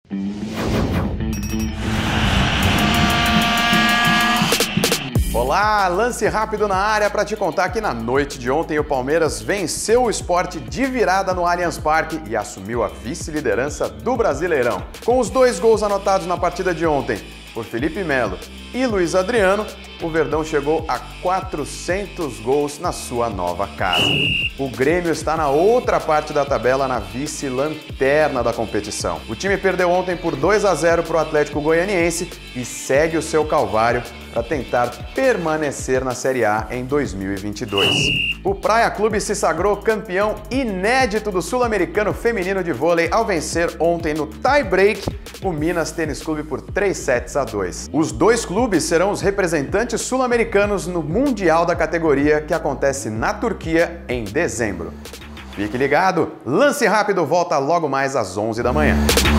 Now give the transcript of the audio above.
Olá, lance rápido na área para te contar que na noite de ontem o Palmeiras venceu o Sport de virada no Allianz Parque e assumiu a vice-liderança do Brasileirão. Com os 2 gols anotados na partida de ontem por Felipe Melo e Luiz Adriano, o Verdão chegou a 400 gols na sua nova casa. O Grêmio está na outra parte da tabela, na vice-lanterna da competição. O time perdeu ontem por 2-0 para o Atlético Goianiense e segue o seu calvário para tentar permanecer na Série A em 2022. O Praia Clube se sagrou campeão inédito do Sul-Americano Feminino de Vôlei ao vencer ontem no tie-break o Minas Tênis Clube por 3-2. Os 2 clubes serão os representantes sul-americanos no Mundial da categoria que acontece na Turquia em dezembro. Fique ligado, Lance Rápido volta logo mais às 11 da manhã.